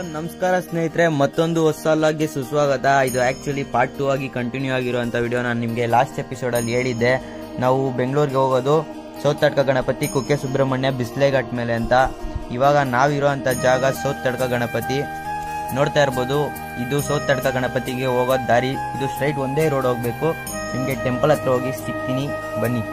ನಮಸ್ಕಾರ ಸ್ನೇಹಿತರೆ, ಮತ್ತೊಂದು ಹೊಸ ಲಾಗ್ಗೆ ಸುಸ್ವಾಗತ. ಇದು ಆಕ್ಚುಲಿ ಪಾರ್ಟ್ 2 ಆಗಿ ಕಂಟಿನ್ಯೂ ಆಗಿರುವಂತ ವಿಡಿಯೋ. ನಾನು ನಿಮಗೆ ಲಾಸ್ಟ್ ಎಪಿಸೋಡ್ ಅಲ್ಲಿ ಹೇಳಿದ್ದೆ ನಾವು ಬೆಂಗಳೂರಿಗೆ ಹೋಗೋದು ಸೌಥಾಡ್ಕ ಗಣಪತಿ, ಕುಕ್ಕೆ ಸುಬ್ರಹ್ಮಣ್ಯ, ಬಿಸ್ಲೆ ಘಾಟ್ ಮೇಲೆ ಅಂತ. ಇವಾಗ ನಾವಿರುವಂತ ಜಾಗ ಸೌಥಾಡ್ಕ ಗಣಪತಿ ನೋಡ್ತಾ ಇರ್ಬೋದು. ಇದು ಸೌಥಾಡ್ಕ ಗಣಪತಿಗೆ ಹೋಗೋ ದಾರಿ. ಇದು ಸ್ಟ್ರೈಟ್ ಒಂದೇ ರೋಡ್ ಹೋಗ್ಬೇಕು. ನಿಮಗೆ ಟೆಂಪಲ್ ಹತ್ರ ಹೋಗಿ ಸಿಗ್ತೀನಿ, ಬನ್ನಿ.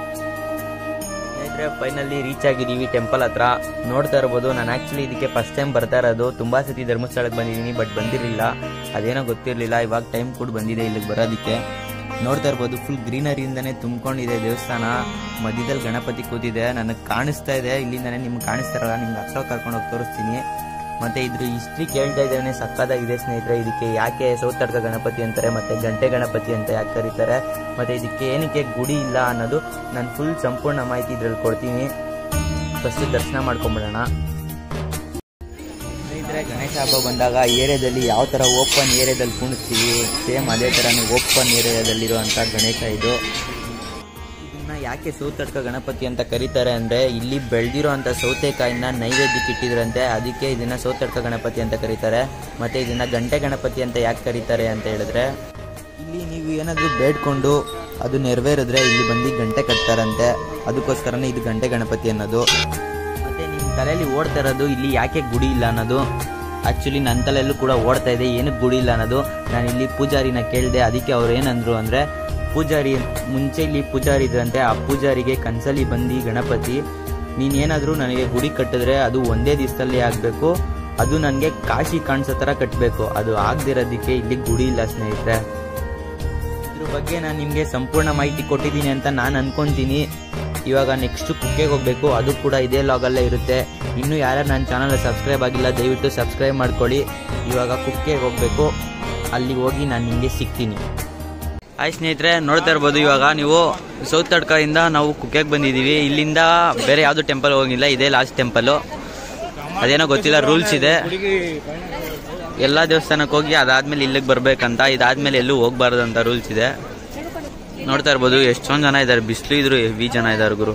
ಫೈನಲಿ ರೀಚ್ ಆಗಿದ್ದೀವಿ ಟೆಂಪಲ್ ಹತ್ರ. ನೋಡ್ತಾ ಇರ್ಬೋದು, ನಾನು ಆಕ್ಚುಲಿ ಇದಕ್ಕೆ ಫಸ್ಟ್ ಟೈಮ್ ಬರ್ತಾ ಇರೋದು. ತುಂಬಾ ಸತಿ ಧರ್ಮಸ್ಥಳಕ್ಕೆ ಬಂದಿದ್ದೀನಿ, ಬಟ್ ಬಂದಿರಲಿಲ್ಲ, ಅದೇನೋ ಗೊತ್ತಿರಲಿಲ್ಲ. ಇವಾಗ ಟೈಮ್ ಕೂಡ ಬಂದಿದೆ ಇಲ್ಲಿಗೆ ಬರೋದಕ್ಕೆ. ನೋಡ್ತಾ ಇರ್ಬೋದು, ಫುಲ್ ಗ್ರೀನರಿಯಿಂದನೇ ತುಂಬಿಕೊಂಡಿದೆ ದೇವಸ್ಥಾನ. ಮಧ್ಯದಲ್ಲಿ ಗಣಪತಿ ಕೂತಿದೆ, ನನಗೆ ಕಾಣಿಸ್ತಾ ಇದೆ ಇಲ್ಲಿಂದಾನೆ. ನಿಮ್ಗೆ ಕಾಣಿಸ್ತಾರಲ್ಲ, ನಿಮ್ಗೆ ಹತ್ರ ಕರ್ಕೊಂಡು ಹೋಗಿ ತೋರಿಸ್ತೀನಿ. ಮತ್ತೆ ಇದ್ರ ಹಿಸ್ಟ್ರಿ ಕೇಳ್ತಾ ಇದ್ದೇನೆ, ಸಕ್ಕತ್ತಾಗಿದೆ ಸ್ನೇಹಿತರೆ. ಇದಕ್ಕೆ ಯಾಕೆ ಸೌಥಾಡ್ಕ ಗಣಪತಿ ಅಂತಾರೆ, ಮತ್ತೆ ಗಂಟೆ ಗಣಪತಿ ಅಂತ ಯಾಕೆ ಕರೀತಾರೆ, ಮತ್ತೆ ಇದಕ್ಕೆ ಏನಕ್ಕೆ ಗುಡಿ ಇಲ್ಲ ಅನ್ನೋದು ನಾನು ಫುಲ್ ಸಂಪೂರ್ಣ ಮಾಹಿತಿ ಇದ್ರಲ್ಲಿ ಕೊಡ್ತೀನಿ. ಫಸ್ಟ್ ದರ್ಶನ ಮಾಡ್ಕೊಂಡ್ಬಿಡೋಣ ಸ್ನೇಹಿತರೆ. ಗಣೇಶ ಹಬ್ಬ ಬಂದಾಗ ಏರಿಯಾದಲ್ಲಿ ಯಾವ ಥರ ಓಪನ್ ಏರಿಯಾದಲ್ಲಿ ಕುಣಿಸ್ತೀವಿ, ಸೇಮ್ ಅದೇ ಥರನೇ ಓಪನ್ ಏರಿಯಾದಲ್ಲಿರುವಂಥ ಗಣೇಶ ಇದು. ಯಾಕೆ ಸೌಥಾಡ್ಕ ಗಣಪತಿ ಅಂತ ಕರೀತಾರೆ ಅಂದರೆ, ಇಲ್ಲಿ ಬೆಳೆದಿರೋ ಅಂಥ ಸೌತೆಕಾಯಿನ ನೈವೇದ್ಯಕ್ಕೆ ಇಟ್ಟಿದ್ರಂತೆ, ಅದಕ್ಕೆ ಇದನ್ನ ಸೌಥಾಡ್ಕ ಗಣಪತಿ ಅಂತ ಕರೀತಾರೆ. ಮತ್ತೆ ಇದನ್ನ ಗಂಟೆ ಗಣಪತಿ ಅಂತ ಯಾಕೆ ಕರೀತಾರೆ ಅಂತ ಹೇಳಿದ್ರೆ, ಇಲ್ಲಿ ನೀವು ಏನಾದರೂ ಬೇಡ್ಕೊಂಡು ಅದು ನೆರವೇರಿದ್ರೆ ಇಲ್ಲಿ ಬಂದು ಗಂಟೆ ಕಟ್ತಾರಂತೆ, ಅದಕ್ಕೋಸ್ಕರನೇ ಇದು ಗಂಟೆ ಗಣಪತಿ ಅನ್ನೋದು. ಮತ್ತೆ ನಿಮ್ಮ ತಲೆಯಲ್ಲಿ ಓಡ್ತಾ ಇರೋದು ಇಲ್ಲಿ ಯಾಕೆ ಗುಡಿ ಇಲ್ಲ ಅನ್ನೋದು. ಆ್ಯಕ್ಚುಲಿ ನನ್ನ ತಲೆಯಲ್ಲೂ ಕೂಡ ಓಡ್ತಾ ಇದೆ ಏನಕ್ಕೆ ಗುಡಿ ಇಲ್ಲ ಅನ್ನೋದು. ನಾನು ಇಲ್ಲಿ ಪೂಜಾರಿನ ಕೇಳಿದೆ, ಅದಕ್ಕೆ ಅವ್ರು ಏನಂದ್ರು ಅಂದರೆ, ಪೂಜಾರಿ ಮುಂಚೆ ಇಲ್ಲಿ ಪೂಜಾರಿ ಇದ್ರಂತೆ, ಆ ಪೂಜಾರಿಗೆ ಕನ್ಸಲ್ಲಿ ಬಂದು ಗಣಪತಿ ನೀನೇನಾದರೂ ನನಗೆ ಗುಡಿ ಕಟ್ಟಿದ್ರೆ ಅದು ಒಂದೇ ದಿವಸದಲ್ಲಿ ಆಗಬೇಕು, ಅದು ನನಗೆ ಕಾಶಿ ಕಾಣಿಸೋ ಥರ ಕಟ್ಟಬೇಕು. ಅದು ಆಗದಿರೋದಕ್ಕೆ ಇಲ್ಲಿ ಗುಡಿ ಇಲ್ಲ ಸ್ನೇಹಿತರೆ. ಇದ್ರ ಬಗ್ಗೆ ನಾನು ನಿಮಗೆ ಸಂಪೂರ್ಣ ಮಾಹಿತಿ ಕೊಟ್ಟಿದ್ದೀನಿ ಅಂತ ನಾನು ಅನ್ಕೊಂತೀನಿ. ಇವಾಗ ನೆಕ್ಸ್ಟ್ ಕುಕ್ಕೆಗೆ ಹೋಗಬೇಕು, ಅದು ಕೂಡ ಇದೇ ಲಾಗಲ್ಲೇ ಇರುತ್ತೆ. ಇನ್ನೂ ಯಾರ್ಯಾರು ನನ್ನ ಚಾನಲ್ ಸಬ್ಸ್ಕ್ರೈಬ್ ಆಗಿಲ್ಲ ದಯವಿಟ್ಟು ಸಬ್ಸ್ಕ್ರೈಬ್ ಮಾಡ್ಕೊಳ್ಳಿ. ಇವಾಗ ಕುಕ್ಕೆಗೆ ಹೋಗಬೇಕು, ಅಲ್ಲಿ ಹೋಗಿ ನಾನು ನಿಮಗೆ ಸಿಗ್ತೀನಿ. ಹಾಯ್ ಸ್ನೇಹಿತರೆ, ನೋಡ್ತಾ ಇರ್ಬೋದು, ಇವಾಗ ನೀವು ಸೌಥಾಡ್ಕದಿಂದ ನಾವು ಕುಕ್ಕೆಗೆ ಬಂದಿದ್ದೀವಿ. ಇಲ್ಲಿಂದ ಬೇರೆ ಯಾವುದು ಟೆಂಪಲ್ ಹೋಗಿಲ್ಲ, ಇದೇ ಲಾಸ್ಟ್ ಟೆಂಪಲ್ಲು. ಅದೇನೋ ಗೊತ್ತಿಲ್ಲ, ರೂಲ್ಸ್ ಇದೆ. ಎಲ್ಲ ದೇವಸ್ಥಾನಕ್ಕೆ ಹೋಗಿ ಅದಾದ್ಮೇಲೆ ಇಲ್ಲಿಗೆ ಬರ್ಬೇಕಂತ, ಇದಾದ್ಮೇಲೆ ಎಲ್ಲೂ ಹೋಗ್ಬಾರ್ದು ಅಂತ ರೂಲ್ಸ್ ಇದೆ. ನೋಡ್ತಾ ಇರ್ಬೋದು ಎಷ್ಟೊಂದು ಜನ ಇದ್ದಾರೆ, ಬಿಸಿಲು ಇದ್ರು ಹೆವಿ ಜನ ಇದ್ದಾರೆ ಗುರು.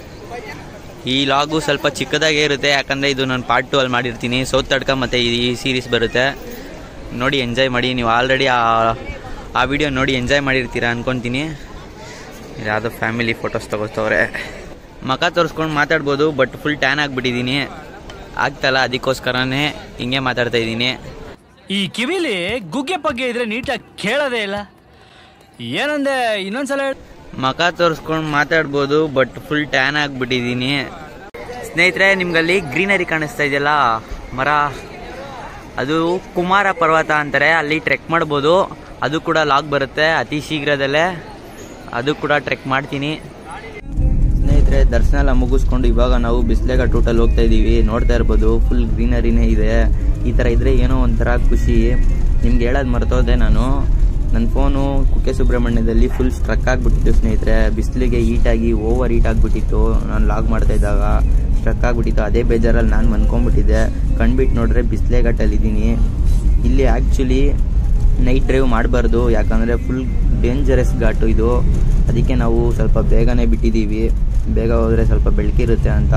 ಈ ಲಾಗು ಸ್ವಲ್ಪ ಚಿಕ್ಕದಾಗೇ ಇರುತ್ತೆ, ಯಾಕಂದರೆ ಇದು ನಾನು ಪಾರ್ಟ್ 2 ಅಲ್ಲಿ ಮಾಡಿರ್ತೀನಿ. ಸೌಥಾಡ್ಕ ಮತ್ತು ಈ ಸೀರೀಸ್ ಬರುತ್ತೆ, ನೋಡಿ ಎಂಜಾಯ್ ಮಾಡಿ. ನೀವು ಆಲ್ರೆಡಿ ಆ ವಿಡಿಯೋ ನೋಡಿ ಎಂಜಾಯ್ ಮಾಡಿರ್ತೀರಾ ಅನ್ಕೊತೀನಿ. ಯಾವುದೋ ಫ್ಯಾಮಿಲಿ ಫೋಟೋಸ್ ತಗೋತವ್ರೆ, ಮಖ ತೋರಿಸ್ಕೊಂಡು ಮಾತಾಡ್ಬೋದು, ಬಟ್ ಫುಲ್ ಟ್ಯಾನ್ ಆಗಿಬಿಟ್ಟಿದ್ದೀನಿ, ಆಗ್ತಲ್ಲ, ಅದಕ್ಕೋಸ್ಕರನೇ ಹಿಂಗೆ ಮಾತಾಡ್ತಾ ಇದ್ದೀನಿ. ಈ ಕಿವಿಲಿ ಗುಗ್ಗೆ ಪಗ್ಗೆ ಇದ್ರೆ ನೀಟಾಗಿ ಕೇಳೋದೇ ಇಲ್ಲ, ಏನಂದೆ ಇನ್ನೊಂದ್ಸಲ. ಮಖ ತೋರಿಸ್ಕೊಂಡು ಮಾತಾಡ್ಬೋದು, ಬಟ್ ಫುಲ್ ಟ್ಯಾನ್ ಆಗಿಬಿಟ್ಟಿದ್ದೀನಿ ಸ್ನೇಹಿತರೆ. ನಿಮ್ಗಲ್ಲಿ ಗ್ರೀನರಿ ಕಾಣಿಸ್ತಾ ಇದೆಯಲ್ಲ ಮರ, ಅದು ಕುಮಾರ ಪರ್ವತ ಅಂತಾರೆ. ಅಲ್ಲಿ ಟ್ರೆಕ್ ಮಾಡ್ಬೋದು, ಅದು ಕೂಡ ಲಾಗ್ ಬರುತ್ತೆ ಅತಿ ಶೀಘ್ರದಲ್ಲೇ, ಅದು ಕೂಡ ಟ್ರೆಕ್ ಮಾಡ್ತೀನಿ ಸ್ನೇಹಿತರೆ. ದರ್ಶನ ಎಲ್ಲ ಮುಗಿಸ್ಕೊಂಡು ಇವಾಗ ನಾವು ಬಿಸ್ಲೆ ಘಾಟ್ ರೂಟಲ್ಲಿ ಹೋಗ್ತಾ ಇದ್ದೀವಿ. ನೋಡ್ತಾ ಇರ್ಬೋದು ಫುಲ್ ಗ್ರೀನರಿನೇ ಇದೆ. ಈ ಥರ ಇದ್ರೆ ಏನೋ ಒಂಥರ ಖುಷಿ. ನಿಮ್ಗೆ ಹೇಳೋದು ಮರ್ತೋದೆ, ನಾನು ನನ್ನ ಫೋನು ಕುಕ್ಕೆ ಸುಬ್ರಹ್ಮಣ್ಯದಲ್ಲಿ ಫುಲ್ ಸ್ಟ್ರಕ್ ಆಗಿಬಿಟ್ಟಿತ್ತು ಸ್ನೇಹಿತರೆ. ಬಿಸಿಲಿಗೆ ಹೀಟಾಗಿ ಓವರ್ ಹೀಟ್ ಆಗಿಬಿಟ್ಟಿತ್ತು. ನಾನು ಲಾಗ್ ಮಾಡ್ತಾ ಇದ್ದಾಗ ಸ್ಟ್ರಕ್ ಆಗಿಬಿಟ್ಟಿತ್ತು. ಅದೇ ಬೇಜಾರಲ್ಲಿ ನಾನು ಮನ್ಕೊಂಡ್ಬಿಟ್ಟಿದ್ದೆ. ಕಣ್ಬಿಟ್ಟು ನೋಡ್ರೆ ಬಿಸ್ಲೆ ಘಾಟಲ್ಲಿದ್ದೀನಿ. ಇಲ್ಲಿ ಆ್ಯಕ್ಚುಲಿ ನೈಟ್ ಡ್ರೈವ್ ಮಾಡಬಾರ್ದು, ಯಾಕಂದರೆ ಫುಲ್ ಡೇಂಜರಸ್ ಘಾಟು ಇದು. ಅದಕ್ಕೆ ನಾವು ಸ್ವಲ್ಪ ಬೇಗನೆ ಬಿಟ್ಟಿದ್ದೀವಿ, ಬೇಗ ಹೋದರೆ ಸ್ವಲ್ಪ ಬೆಳಕಿರುತ್ತೆ ಅಂತ.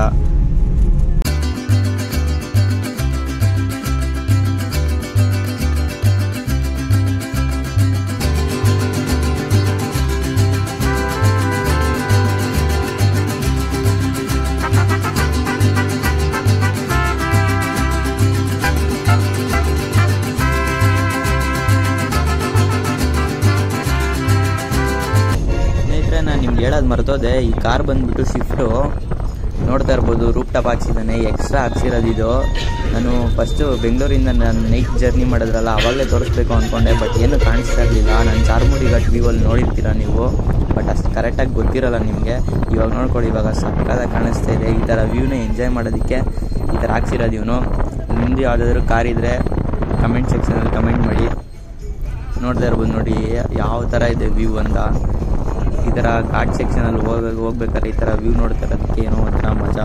ನಾನು ನಿಮ್ಗೆ ಹೇಳೋದು ಮರ್ತೋದೆ, ಈ ಕಾರ್ ಬಂದ್ಬಿಟ್ಟು ಸ್ವಿಫ್ಟು. ನೋಡ್ತಾ ಇರ್ಬೋದು ರೂಪ್ ಟಾಪ್ ಹಾಕ್ಸಿದ್ದಾನೆ, ಎಕ್ಸ್ಟ್ರಾ ಹಾಕ್ಸಿರೋದು ಇದು. ನಾನು ಫಸ್ಟು ಬೆಂಗಳೂರಿಂದ ನಾನು ನೈಟ್ ಜರ್ನಿ ಮಾಡಿದ್ರಲ್ಲ, ಆವಾಗಲೇ ತೋರಿಸ್ಬೇಕು ಅಂದ್ಕೊಂಡೆ, ಬಟ್ ಏನು ಕಾಣಿಸ್ತಾ ಇರಲಿಲ್ಲ. ನಾನು ಚಾರ್ಮುಡಿ ಘಾಟ್ ವ್ಯೂವಲ್ಲಿ ನೋಡಿರ್ತೀರ ನೀವು, ಬಟ್ ಅಷ್ಟು ಕರೆಕ್ಟಾಗಿ ಗೊತ್ತಿರಲ್ಲ ನಿಮಗೆ. ಇವಾಗ ನೋಡ್ಕೊಳ್ಳಿ, ಇವಾಗ ಸಕ್ಕತ್ತಾಗಿ ಕಾಣಿಸ್ತಾ ಇದೆ. ಈ ಥರ ವ್ಯೂನ ಎಂಜಾಯ್ ಮಾಡೋದಕ್ಕೆ ಈ ಥರ ಹಾಕ್ಸಿರೋದು ಇವನು. ನಿಮ್ಮದು ಯಾವುದಾದ್ರೂ ಕಾರ್ ಇದ್ದರೆ ಕಮೆಂಟ್ ಸೆಕ್ಷನಲ್ಲಿ ಕಮೆಂಟ್ ಮಾಡಿ. ನೋಡ್ತಾ ಇರ್ಬೋದು ನೋಡಿ ಯಾವ ಥರ ಇದೆ ವ್ಯೂ ಅಂತ. ಈ ಥರ ಘಾಟ್ ಸೆಕ್ಷನಲ್ಲಿ ಹೋಗ್ಬೇಕಾದ್ರೆ ಈ ಥರ ವ್ಯೂ ನೋಡ್ತಾ ಇರೋದಕ್ಕೆ ಏನೋ ಒಂಥರ ಮಜಾ.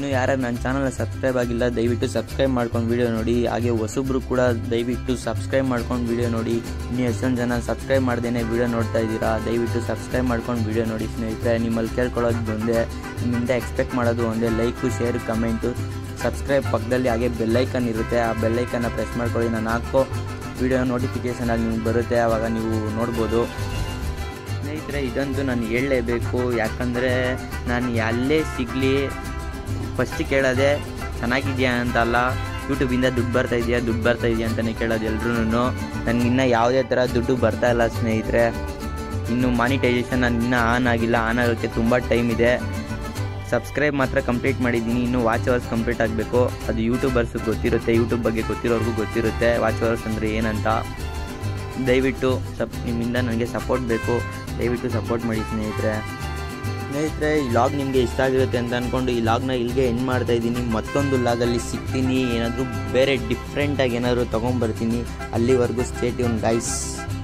ಇನ್ನು ಯಾರು ನನ್ನ ಚಾನಲ್ ಸಬ್ಸ್ಕ್ರೈಬ್ ಆಗಿಲ್ಲ ದಯವಿಟ್ಟು ಸಬ್ಸ್ಕ್ರೈಬ್ ಮಾಡ್ಕೊಂಡು ವಿಡಿಯೋ ನೋಡಿ. ಹಾಗೆ ಹೊಸಬ್ರು ಕೂಡ ದಯವಿಟ್ಟು ಸಬ್ಸ್ಕ್ರೈಬ್ ಮಾಡ್ಕೊಂಡು ವಿಡಿಯೋ ನೋಡಿ. ಇನ್ನು ಎಷ್ಟೊಂದು ಜನ ಸಬ್ಸ್ಕ್ರೈಬ್ ಮಾಡ್ದೇನೆ ವಿಡಿಯೋ ನೋಡ್ತಾ ಇದ್ದೀರಾ, ದಯವಿಟ್ಟು ಸಬ್ಸ್ಕ್ರೈಬ್ ಮಾಡ್ಕೊಂಡು ವಿಡಿಯೋ ನೋಡಿ ಸ್ನೇಹಿತರೆ. ನಿಮ್ಮಲ್ಲಿ ಕೇಳ್ಕೊಳ್ಳೋದು ಒಂದೇ, ನಿಮ್ಮಿಂದ ಎಕ್ಸ್ಪೆಕ್ಟ್ ಮಾಡೋದು ಒಂದೇ, ಲೈಕು ಶೇರ್ ಕಮೆಂಟು ಸಬ್ಸ್ಕ್ರೈಬ್. ಪಕ್ಕದಲ್ಲಿ ಹಾಗೆ ಬೆಲ್ಲೈಕನ್ ಇರುತ್ತೆ, ಆ ಬೆಲ್ಲೈಕನ್ನ ಪ್ರೆಸ್ ಮಾಡ್ಕೊಳ್ಳಿ. ನಾನು ಹಾಕೋ ವಿಡಿಯೋ ನೋಟಿಫಿಕೇಷನ್ ಆಗಿ ನಿಮ್ಗೆ ಬರುತ್ತೆ, ಆವಾಗ ನೀವು ನೋಡ್ಬೋದು ಸ್ನೇಹಿತರೆ. ಇದಂತೂ ನಾನು ಹೇಳಲೇಬೇಕು, ಯಾಕಂದರೆ ನಾನು ಎಲ್ಲೇ ಸಿಗಲಿ ಫಸ್ಟ್ ಕೇಳೋದೆ ಚೆನ್ನಾಗಿದೆಯಾ ಅಂತಲ್ಲ, ಯೂಟ್ಯೂಬಿಂದ ದುಡ್ಡು ಬರ್ತಾಯಿದೆಯಾ ಅಂತಲೇ ಕೇಳೋದು ಎಲ್ರೂ. ನನಗಿನ್ನೂ ಯಾವುದೇ ಥರ ದುಡ್ಡು ಬರ್ತಾ ಇಲ್ಲ ಸ್ನೇಹಿತರೆ. ಇನ್ನು ಮಾನಿಟೈಸೇಷನ್ ನನಗಿನ್ನೂ ಆನ್ ಆಗಿಲ್ಲ, ಆನ್ ಆಗೋಕ್ಕೆ ತುಂಬ ಟೈಮ್ ಇದೆ. ಸಬ್ಸ್ಕ್ರೈಬ್ ಮಾತ್ರ ಕಂಪ್ಲೀಟ್ ಮಾಡಿದ್ದೀನಿ, ಇನ್ನೂ ವಾಚ್ ಅವರ್ಸ್ ಕಂಪ್ಲೀಟ್ ಆಗಬೇಕು. ಅದು ಯೂಟ್ಯೂಬರ್ಸ್ಗೆ ಗೊತ್ತಿರುತ್ತೆ, ಯೂಟ್ಯೂಬ್ ಬಗ್ಗೆ ಗೊತ್ತಿರೋರ್ಗೂ ಗೊತ್ತಿರುತ್ತೆ ವಾಚ್ ಅವರ್ಸ್ ಅಂದರೆ ಏನಂತ. ದಯವಿಟ್ಟು ನಿಮ್ಮಿಂದ ನನಗೆ ಸಪೋರ್ಟ್ ಬೇಕು, ದಯವಿಟ್ಟು ಸಪೋರ್ಟ್ ಮಾಡಿ ಸ್ನೇಹಿತರೆ. ಈ ಲಾಗ್ ನಿಮಗೆ ಇಷ್ಟ ಆಗಿರುತ್ತೆ ಅಂತ ಅಂದ್ಕೊಂಡು ಈ ಲಾಗ್ನ ಇಲ್ಲಿಗೆ ಎಂಡ್ ಮಾಡ್ತಾಯಿದ್ದೀನಿ. ಮತ್ತೊಂದು ಲಾಗಲ್ಲಿ ಸಿಗ್ತೀನಿ, ಏನಾದರೂ ಬೇರೆ ಡಿಫ್ರೆಂಟಾಗಿ ಏನಾದರೂ ತೊಗೊಂಬರ್ತೀನಿ. ಅಲ್ಲಿವರೆಗೂ ಸ್ಟೇ ಟ್ಯೂನ್ ಗೈಸ್.